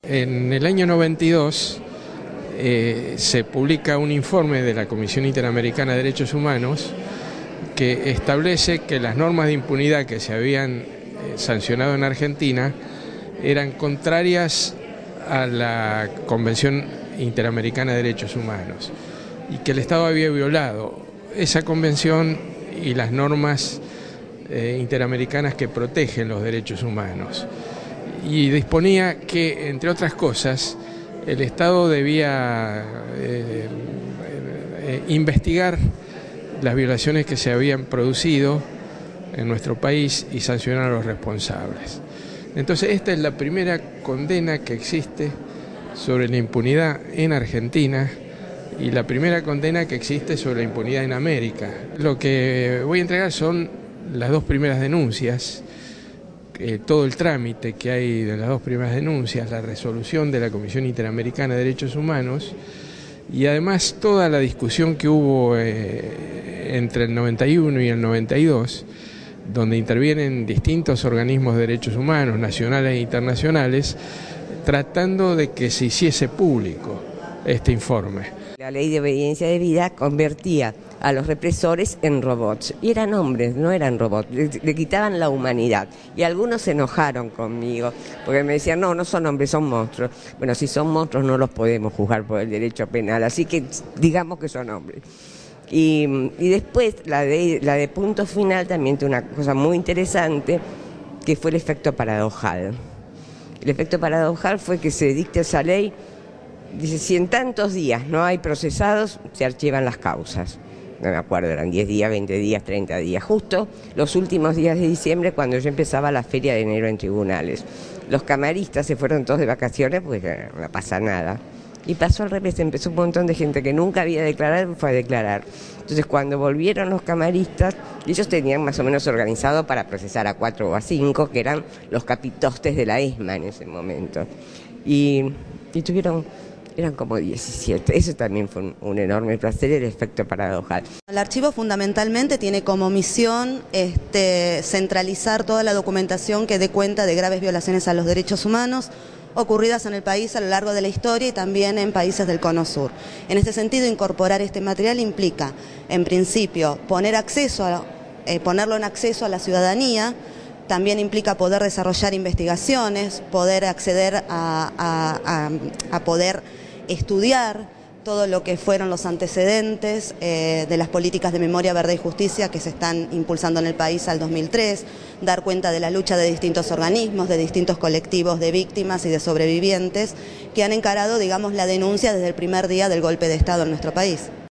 En el año 92 se publica un informe de la Comisión Interamericana de Derechos Humanos que establece que las normas de impunidad que se habían sancionado en Argentina eran contrarias a la Convención Interamericana de Derechos Humanos y que el Estado había violado esa convención y las normas interamericanas que protegen los derechos humanos. Y disponía que, entre otras cosas, el Estado debía investigar las violaciones que se habían producido en nuestro país y sancionar a los responsables. Entonces, esta es la primera condena que existe sobre la impunidad en Argentina y la primera condena que existe sobre la impunidad en América. Lo que voy a entregar son las dos primeras denuncias, todo el trámite que hay de las dos primeras denuncias, la resolución de la Comisión Interamericana de Derechos Humanos y además toda la discusión que hubo entre el 91 y el 92, donde intervienen distintos organismos de derechos humanos, nacionales e internacionales, tratando de que se hiciese público este informe. La ley de obediencia debida convertía a los represores en robots, y eran hombres, no eran robots, le quitaban la humanidad, y algunos se enojaron conmigo, porque me decían, no son hombres, son monstruos. Bueno, si son monstruos no los podemos juzgar por el derecho penal, así que digamos que son hombres. Y después la de punto final también tiene una cosa muy interesante, que fue el efecto paradojal. El efecto paradojal fue que se dicta esa ley, dice, si en tantos días no hay procesados, se archivan las causas. No me acuerdo, eran 10 días, 20 días, 30 días, justo los últimos días de diciembre cuando ya empezaba la feria de enero en tribunales. Los camaristas se fueron todos de vacaciones porque no pasa nada. Y pasó al revés, empezó un montón de gente que nunca había declarado y fue a declarar. Entonces cuando volvieron los camaristas, ellos tenían más o menos organizado para procesar a 4 o a 5, que eran los capitostes de la ESMA en ese momento. Y eran como 17, eso también fue un enorme placer, el efecto paradojal. El archivo fundamentalmente tiene como misión centralizar toda la documentación que dé cuenta de graves violaciones a los derechos humanos ocurridas en el país a lo largo de la historia y también en países del Cono Sur. En este sentido, incorporar este material implica, en principio, ponerlo en acceso a la ciudadanía. También implica poder desarrollar investigaciones, poder acceder a poder estudiar todo lo que fueron los antecedentes de las políticas de memoria, verdad y justicia que se están impulsando en el país al 2003, dar cuenta de la lucha de distintos organismos, de distintos colectivos de víctimas y de sobrevivientes que han encarado, digamos, la denuncia desde el primer día del golpe de Estado en nuestro país.